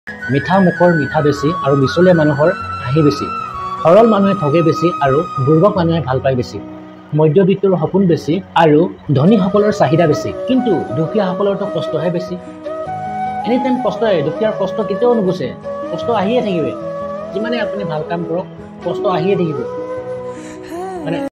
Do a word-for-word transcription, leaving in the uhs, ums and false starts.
মিঠা মুখৰ মিঠা বেছি আৰু মিছলীয়া মানুহৰ হাঁহি বেছি। সৰল মানুহে ঠগে বেছি আৰু দুৰ্বল মানুহে ভাল পায় বেছি। মধ্যবিত্তৰ সপোন বেছি আৰু ধনীসকলৰ চাহিদা বেছি। কিন্তু দুখীয়াসকলৰতো কষ্টহে বেছি। এনি টাইম কষ্ট আহে, দুখীয়াৰ কষ্ট কেতিয়াও নুগুচে, কষ্ট আহিয়ে থাকিব। যিমানে আপুনি ভাল কাম কৰক কষ্ট আহিয়ে থাকিব। মানে